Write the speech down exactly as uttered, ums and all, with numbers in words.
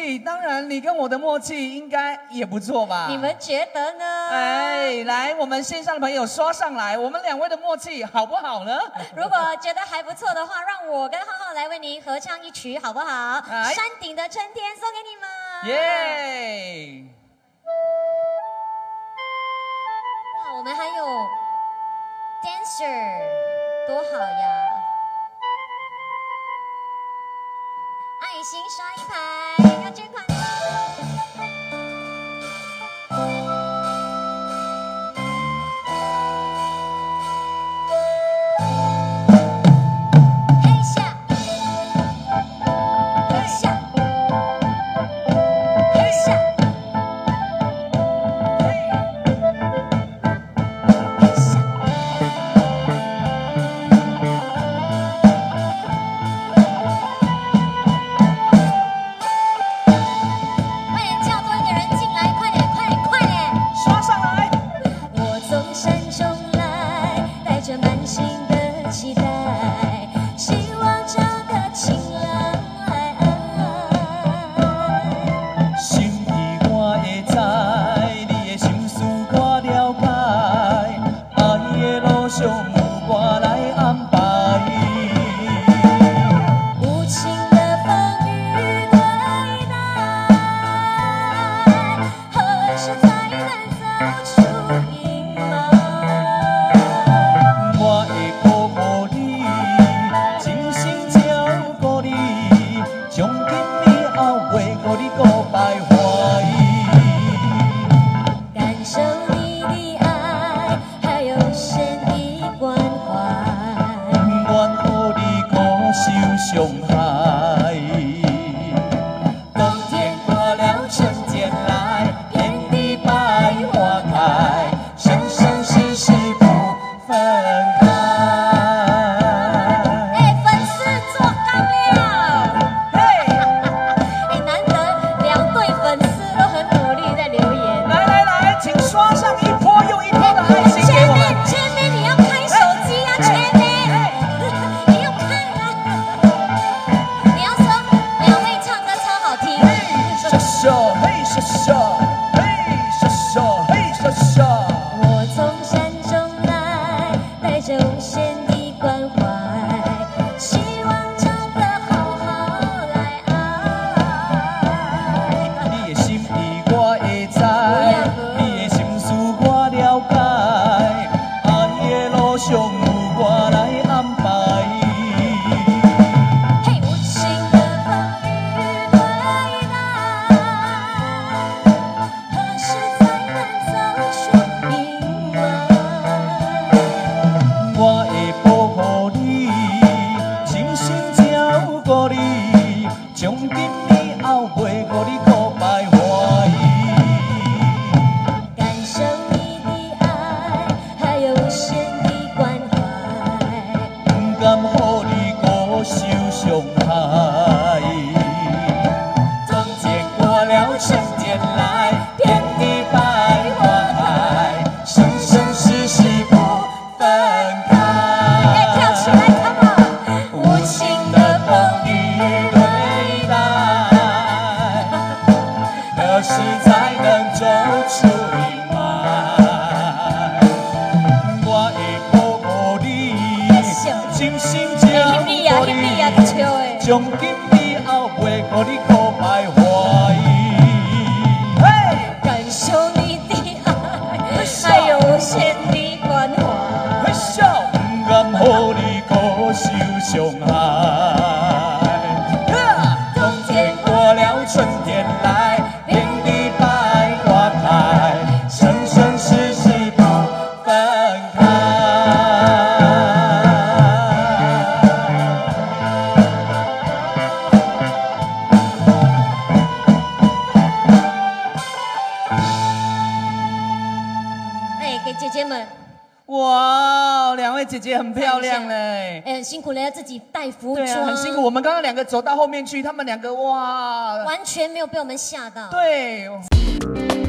契，当然你跟我的默契应该也不错吧？ 你们觉得呢？ 哎，来，我们线上的朋友刷上来，我们两位的默契好不好呢？ 如果觉得还不错的话，让我跟浩浩来为您合唱一曲，好不好？ 哎、 山顶的春天送给你们。 耶！ 哇，我们还有 dancer， 多好呀！爱心刷一排，要捐款喽！嘿下，嘿下，嘿下，嘿下。快点叫多一点人进来，快点，快点，快点！ 刷上来！ 我从山中来，带着满心的期待，希望找个晴朗来爱。 心意我会知，你的心思我了解，爱的路上有我来安排。 无情的风雨对待，何时才能走出阴霾？ 我会保护你，真心照顾你，从今以后袂互你过徘徊。 感受你的爱，还有神的关怀。 愿予你苦受伤害。冬天过了，春天来，遍地百花开，生生世世不分开。 哎，粉丝做干了！ 嘿， 哎，难得两对粉丝都很努力在留言。 来来来，请刷上一波又一波的爱心给前我们面。前面你要开手机啊，前面你要看啊，你要说两位唱歌超好听。 傻笑，嘿傻笑，嘿傻笑，嘿傻笑。 我从山中来，带着无限的关怀，希望找个好好来爱。 你的心意我会知，你的心思我了解，爱的路上有我来安排。 嘿，无情的风雨对待，何时才能走出阴霾？ 我会保护你，真心照顾你，从今以后袂互你过徘徊。 感受你的爱，还有无限的关怀。 不甘予你苦受伤害。冬天过了，春天来，遍地百花开，生生世世不分开。 哎，跳起来 ，come on！ 无情的风雨对待，何时才能走出阴霾？我会保护你，真心照翕你啊， 顾翕你啊， 你， 个笑诶！ 从今以后袂互你过徘徊。嘿， 感受你的爱，还有无限的关怀。 嘿笑，不甘予你苦受伤害。冬天过了，春天来，遍地百花开，生生世世不分开。 哎，给姐姐们， 哇，两位姐姐很漂亮嘞。 哎，很辛苦了，要自己带服对啊， 装， 很辛苦。我们刚刚两个走到后面去，他们两个哇， 完全没有被我们吓到。 对。